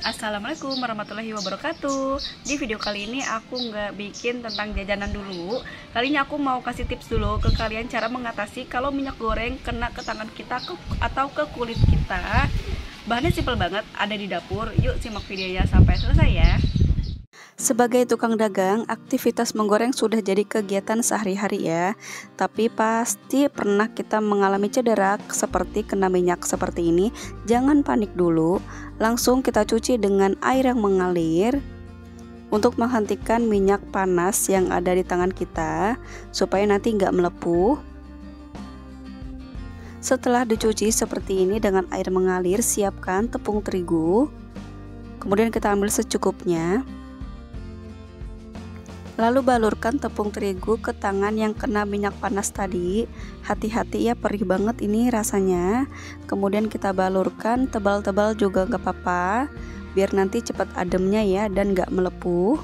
Assalamualaikum warahmatullahi wabarakatuh. Di video kali ini aku nggak bikin tentang jajanan dulu. Kali ini aku mau kasih tips dulu ke kalian cara mengatasi kalau minyak goreng kena ke tangan kita atau ke kulit kita. Bahannya simpel banget, ada di dapur. Yuk simak videonya sampai selesai ya. Sebagai tukang dagang, aktivitas menggoreng sudah jadi kegiatan sehari-hari ya. Tapi pasti pernah kita mengalami cedera seperti kena minyak seperti ini. Jangan panik dulu, langsung kita cuci dengan air yang mengalir untuk menghentikan minyak panas yang ada di tangan kita supaya nanti nggak melepuh. Setelah dicuci seperti ini dengan air mengalir, siapkan tepung terigu. Kemudian kita ambil secukupnya. Lalu balurkan tepung terigu ke tangan yang kena minyak panas tadi. Hati-hati ya, perih banget ini rasanya. Kemudian kita balurkan tebal-tebal juga gak apa-apa, biar nanti cepat ademnya ya dan gak melepuh.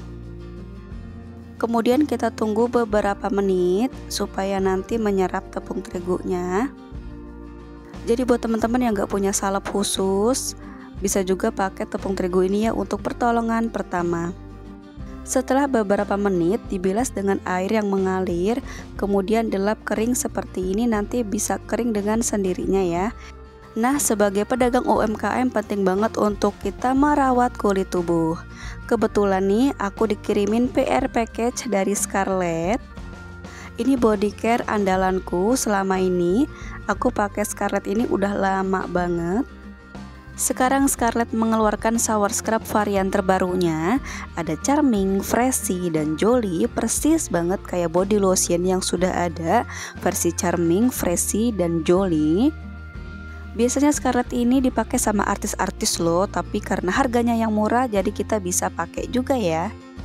Kemudian kita tunggu beberapa menit supaya nanti menyerap tepung terigunya. Jadi buat teman-teman yang gak punya salep khusus, bisa juga pakai tepung terigu ini ya untuk pertolongan pertama. Setelah beberapa menit dibilas dengan air yang mengalir, kemudian dilap kering seperti ini, nanti bisa kering dengan sendirinya ya. Nah, sebagai pedagang UMKM penting banget untuk kita merawat kulit tubuh. Kebetulan nih aku dikirimin PR package dari Scarlett. Ini body care andalanku selama ini. Aku pakai Scarlett ini udah lama banget. Sekarang Scarlett mengeluarkan shower scrub varian terbarunya. Ada Charming, Freshy, dan Jolly. Persis banget kayak body lotion yang sudah ada, versi Charming, Freshy, dan Jolly. Biasanya Scarlett ini dipakai sama artis-artis loh, tapi karena harganya yang murah jadi kita bisa pakai juga ya.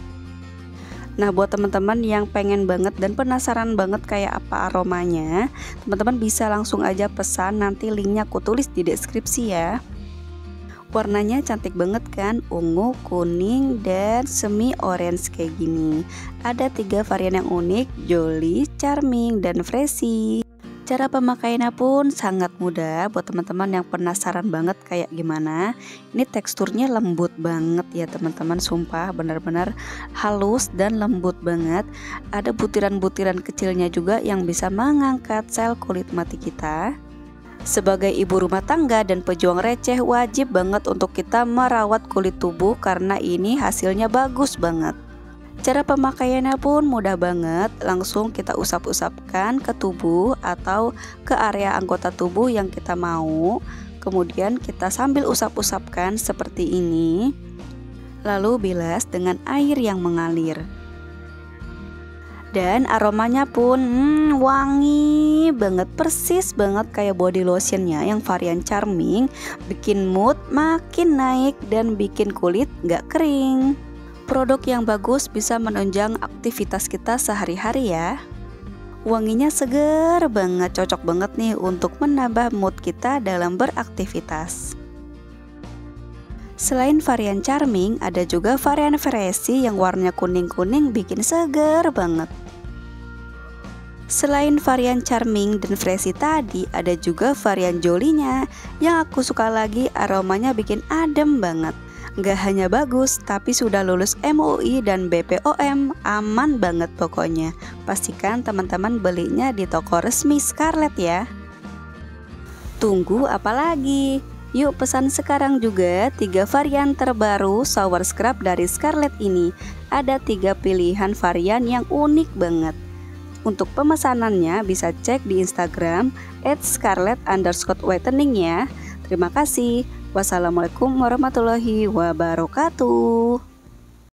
Nah, buat teman-teman yang pengen banget dan penasaran banget kayak apa aromanya, teman-teman bisa langsung aja pesan, nanti linknya aku tulis di deskripsi ya. Warnanya cantik banget kan, ungu, kuning, dan semi orange kayak gini. Ada 3 varian yang unik, Jolly, Charming, dan Freshy. Cara pemakaiannya pun sangat mudah buat teman-teman yang penasaran banget kayak gimana. Ini teksturnya lembut banget ya teman-teman, sumpah benar-benar halus dan lembut banget. Ada butiran-butiran kecilnya juga yang bisa mengangkat sel kulit mati kita. Sebagai ibu rumah tangga dan pejuang receh, wajib banget untuk kita merawat kulit tubuh karena ini hasilnya bagus banget. Cara pemakaiannya pun mudah banget, langsung kita usap-usapkan ke tubuh atau ke area anggota tubuh yang kita mau. Kemudian kita sambil usap-usapkan seperti ini, lalu bilas dengan air yang mengalir. Dan aromanya pun wangi banget, persis banget kayak body lotionnya yang varian Charming. Bikin mood makin naik dan bikin kulit gak kering. Produk yang bagus bisa menunjang aktivitas kita sehari-hari ya. Wanginya seger banget, cocok banget nih untuk menambah mood kita dalam beraktivitas. Selain varian Charming, ada juga varian Freshy yang warnanya kuning-kuning bikin seger banget. Selain varian Charming dan Freshy tadi, ada juga varian Jolly-nya. Yang aku suka lagi, aromanya bikin adem banget. Gak hanya bagus, tapi sudah lulus MUI dan BPOM, aman banget pokoknya. Pastikan teman-teman belinya di toko resmi Scarlett ya. Tunggu apa lagi? Yuk pesan sekarang juga 3 varian terbaru shower scrub dari Scarlett ini. Ada 3 pilihan varian yang unik banget. Untuk pemesanannya bisa cek di Instagram @scarlett_whitening ya. Terima kasih. Wassalamualaikum warahmatullahi wabarakatuh.